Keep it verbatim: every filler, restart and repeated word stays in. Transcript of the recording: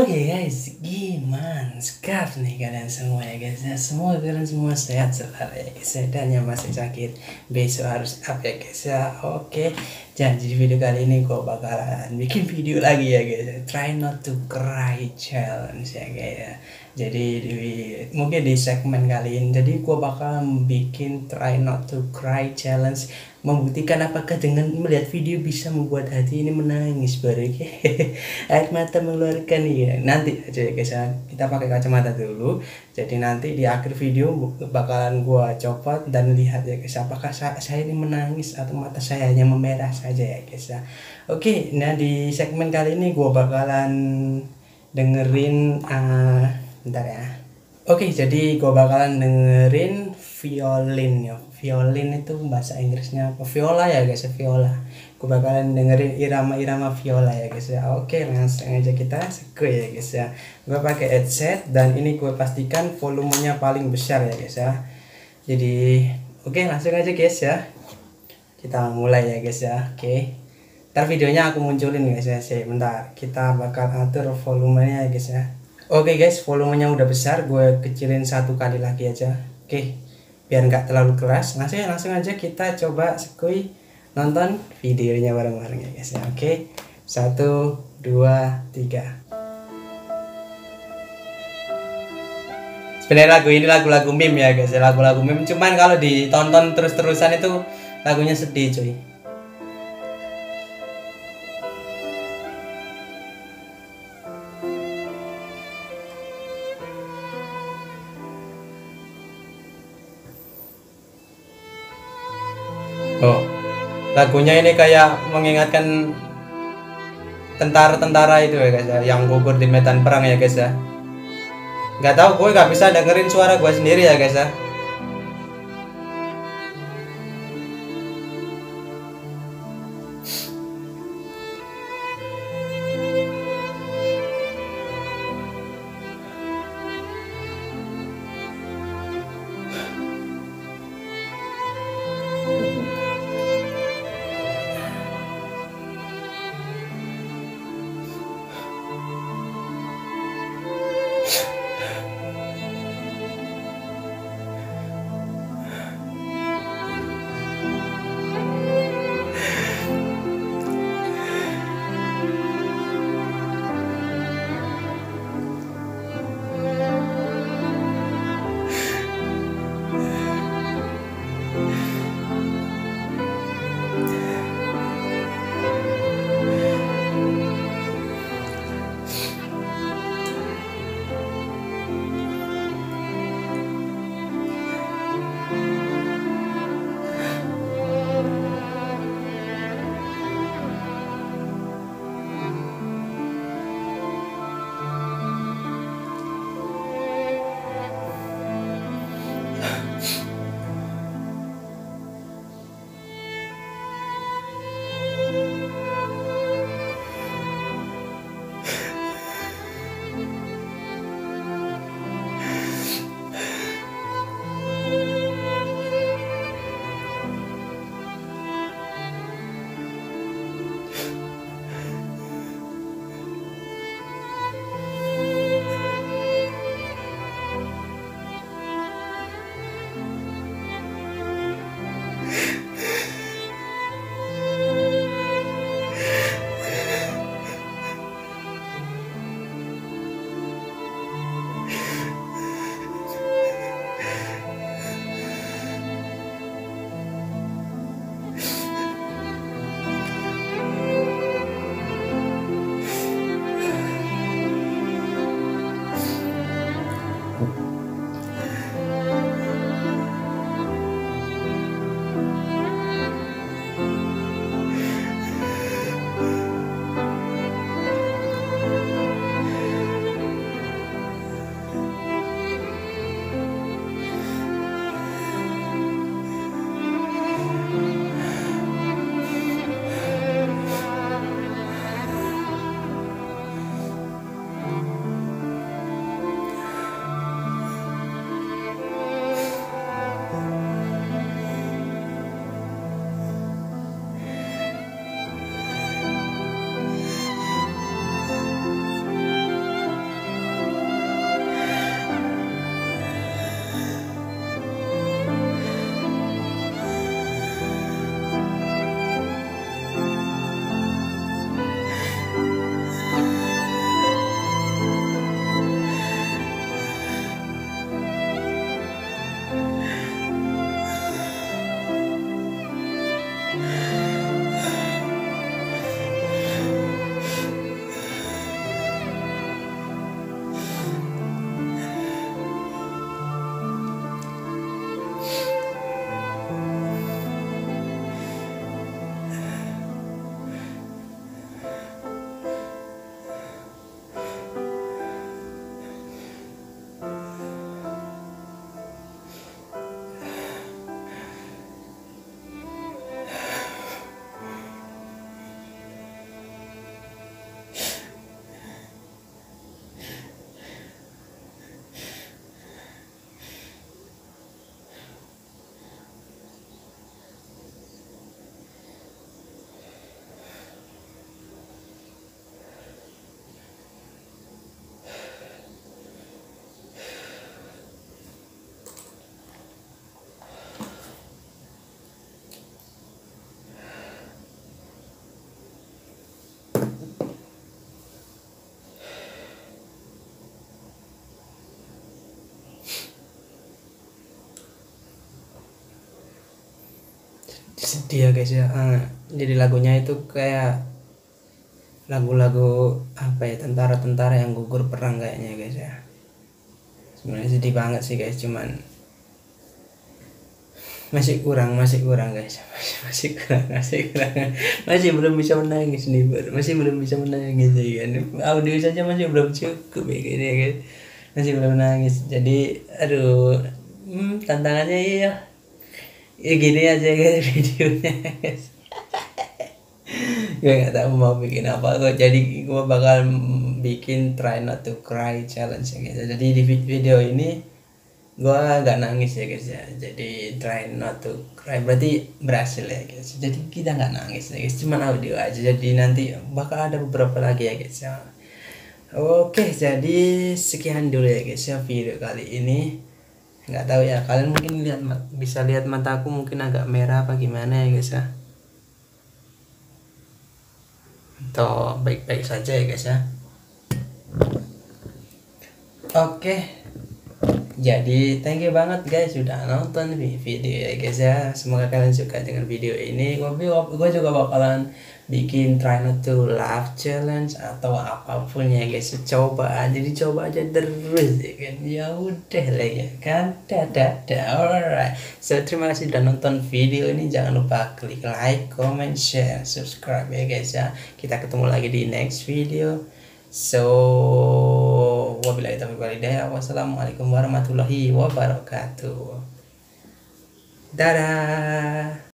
Oke guys, gimana sekarang nih kalian semua ya guys ya. Semoga kalian semua sehat selalu ya guys ya. Dan yang masih sakit besok harus up ya guys ya. Oke, janji di video kali ini gue bakalan bikin video lagi ya guys ya. Try not to cry challenge ya guys ya. Jadi di, mungkin di segmen kali ini jadi gue bakalan bikin try not to cry challenge, membuktikan apakah dengan melihat video bisa membuat hati ini menangis baru air mata mengeluarkan ya. Nanti aja ya guys ya, kita pakai kacamata dulu. Jadi nanti di akhir video bakalan gua copot dan lihat ya guys, apakah saya, saya ini menangis atau mata saya hanya memerah saja ya guys ya. Oke, nah di segmen kali ini gua bakalan dengerin uh, bentar ya. Oke, jadi gua bakalan dengerin violin ya. Violin itu bahasa Inggrisnya apa? Viola ya guys ya, viola. Gue bakalan dengerin irama-irama viola ya guys ya. Oke, langsung aja kita sekue ya guys ya. Gue pakai headset dan ini gue pastikan volumenya paling besar ya guys ya. Jadi oke, langsung aja guys ya. Kita mulai ya guys ya. Oke. Ntar videonya aku munculin guys ya. Sih, bentar. Kita bakal atur volumenya ya guys ya. Oke guys, volumenya udah besar. Gue kecilin satu kali lagi aja. Oke. Biar nggak terlalu keras, langsung langsung aja kita coba sekui nonton videonya bareng-bareng ya guys ya. Oke, satu dua tiga. Sebenarnya lagu ini lagu-lagu meme ya guys ya, lagu-lagu meme, cuman kalau ditonton terus-terusan itu lagunya sedih cuy. Oh, lagunya ini kayak mengingatkan tentara-tentara itu ya guys ya, yang gugur di medan perang ya guys ya. Nggak tahu, gue nggak bisa dengerin suara gue sendiri ya guys ya. sedih ya guys ya. Ah, jadi lagunya itu kayak lagu-lagu apa ya, tentara-tentara yang gugur perang kayaknya guys ya. Sebenarnya sedih banget sih guys, cuman masih kurang masih kurang guys, masih masih kurang masih kurang masih belum bisa menangis nih bro. Masih belum bisa menangis ya kan, audio saja masih belum cukup ya gini ya guys, masih belum menangis. Jadi aduh, hmm, tantangannya iya ya gini aja guys videonya guys. Gue nggak tahu mau bikin apa kok, jadi gue bakal bikin try not to cry challenge ya guys. Jadi di video ini gue nggak nangis ya guys ya, jadi try not to cry berarti berhasil ya guys. Jadi kita nggak nangis ya guys, cuman audio aja. Jadi nanti bakal ada beberapa lagi ya guys ya. Oke, jadi sekian dulu ya guys ya video kali ini. Nggak tahu ya, kalian mungkin lihat, bisa lihat mataku mungkin agak merah apa gimana ya guys ya. Tuh baik-baik saja ya guys ya. Oke, jadi thank you banget guys sudah nonton video ya guys ya. Semoga kalian suka dengan video ini. Gue juga bakalan bikin try not to laugh challenge atau apapun ya guys. Coba aja, dicoba aja terus ya kan. Ya udah lah ya kan. Dadah, dadah. Alright. So terima kasih sudah nonton video ini. Jangan lupa klik like, comment, share, subscribe ya guys ya. Kita ketemu lagi di next video. So wabillahi taufiq wal hidayah. Wassalamualaikum warahmatullahi wabarakatuh. Dadah.